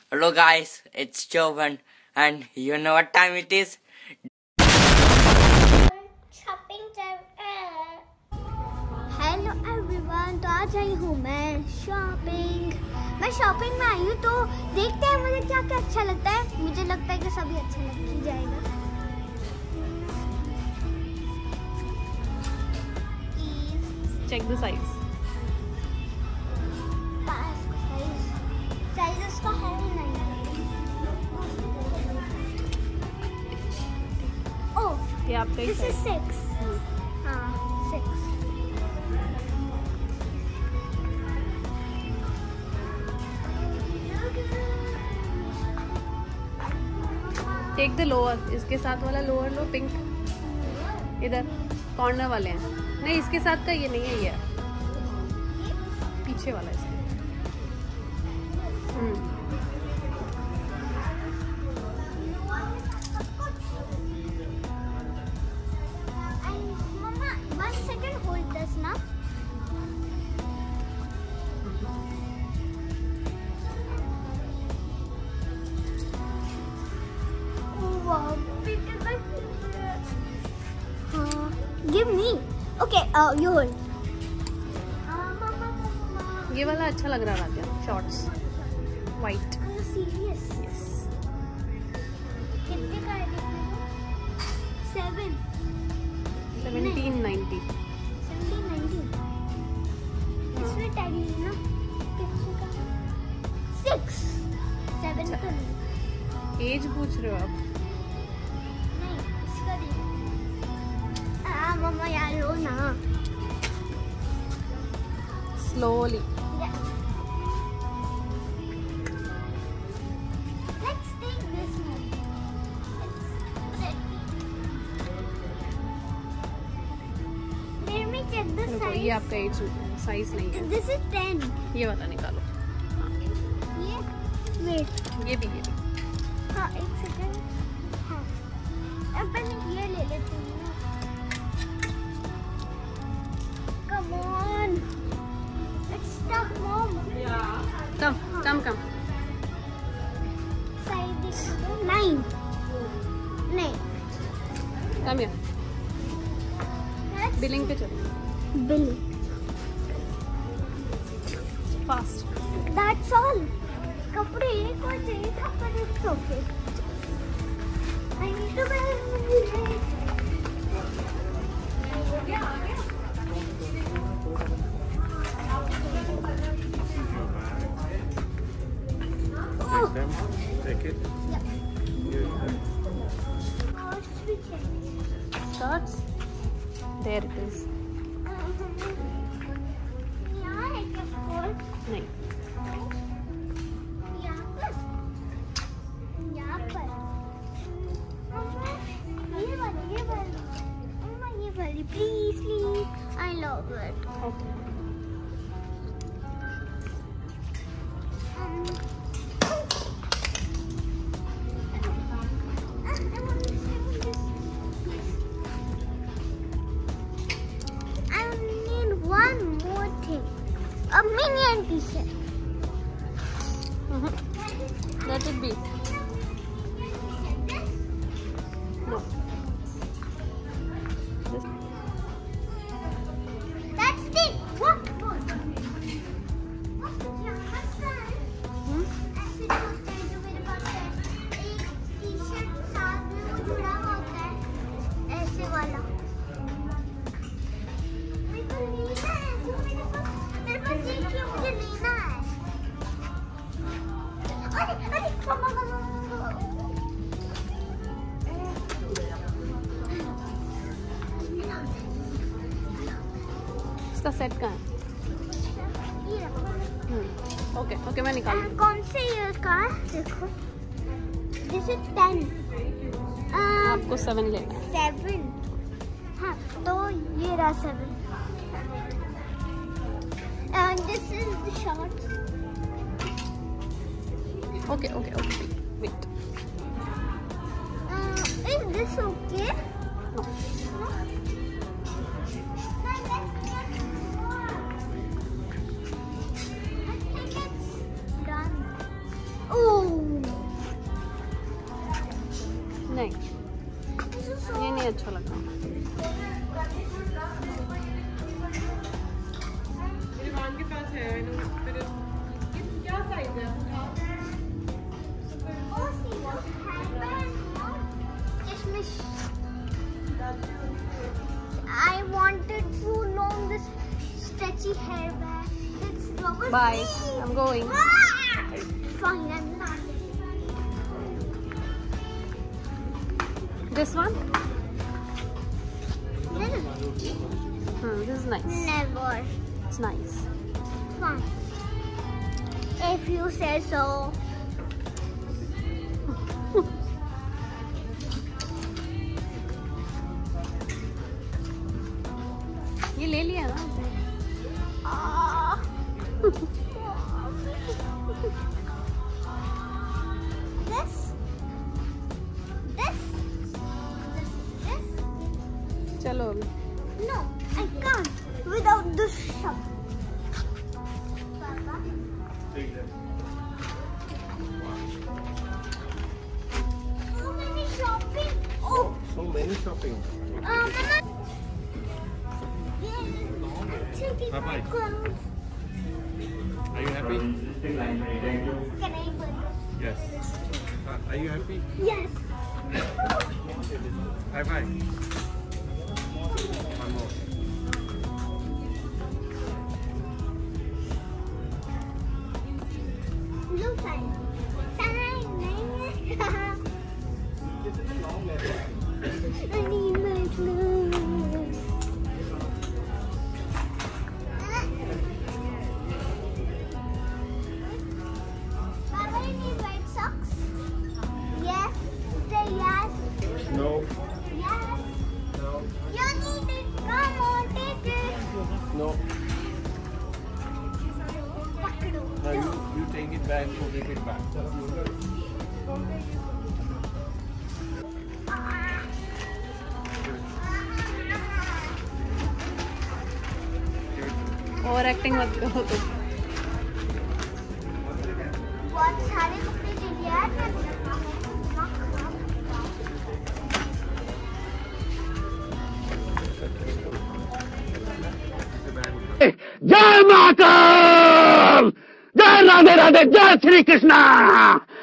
Hello guys, it's Jovan and you know what time it is? Shopping hello everyone, तो आज आई हूँ मैं shopping में आई हूँ। तो देखते हैं मुझे क्या क्या अच्छा लगता है। मुझे लगता है कि सभी अच्छा लग ही जाएगा। Check the size. साइज इसका है नहीं। ओह, ये आपका ही दिस इज 6। हाँ 6। Take the lower. इसके साथ वाला लोअर लो, पिंक। इधर कॉर्नर वाले हैं। नहीं, इसके साथ का ये नहीं है, ये पीछे वाला इसके। Mama, 1 second, hold this now. Wow, pink is my favorite. Give me. Okay, you hold. Mama. ये वाला अच्छा लग रहा है Aaradhya, shorts white. Are you serious? Yes. कितने का है? 7. 1790। 1790. इसमें टैग नहीं है ना? कितने का? 6. 7 तो नहीं। एज पूछ रहे हो आप? नहीं, इसका देखो। मम्मा यार लो ना। Slowly. Let's take this one. Let me check the रुको, size. ये आपका एज साइज नहीं है। This is 10. ये वाला निकालो। ये wait. ये भी हाँ, एक सेकंड। हाँ, अब मैं ये ले लेती हूँ। Come on. It's stuck, Mom. Come. Side दिख 9. नहीं. कम या That's बिलिंग पे चलो। Bill. फास्ट। That's all. कपड़े एक और चाहिए था, पर it's okay. I need to buy Take them, take it. Starts. There it is. यहाँ है क्या कोल? नहीं, यहाँ पर ये वाली मम्मा, ये वाली please I love it. Okay. I need one more thing, a minion t-shirt. Let it be. No. That's the what? ऐसे जो होता है, जो मेरे पास है, एक टी-शर्ट साथ में वो जुड़ा हुआ होता है, ऐसे वाला। मेरे को लेना है, जो मेरे पास एक ही मुझे लेना है। अरे मम्मा। इसका सेट कहाँ है? ये रखो। ओके, मैं निकाल दूँ। कौन से ईयर का है? देखो, दिस इज 10। आपको 7 लेना है। 7। हाँ, तो ये रहा 7। And this is the shorts. Okay, wait. Is this okay? No. Oh, नहीं, ये नहीं अच्छा लगा। के पास है क्या साइज है? Oh, see, look, hairband, no? Kishmish. I wanted so long this stretchy hairband. It's rubber. Bye. sleeve. I'm going. Ah! Fine, I'm not. This one? Never. This is nice. Never. It's nice. Fine. If you say so. ये ले लिया ना? Ah. This. This. This. चलो अभी। No, I can't without this shop. Papa. So many shopping. Oh, So many shopping. Mama. Yeah, taking my Bye-bye. clothes. Are you happy? Can I put? Yes. Are you happy? Yes. Bye bye. One more. Blue sign. Sign. I need my clothes. Baba, you need white socks? Yes. Say yes. No. Yes. No. You need it. Come on, take it. No. Pakdo. No, you take it back. You take it back. Over acting मत करो तुम। बहुत सारे कपड़े ले लिया है जय महाकाल, जय राधे राधे, जय श्री कृष्णा।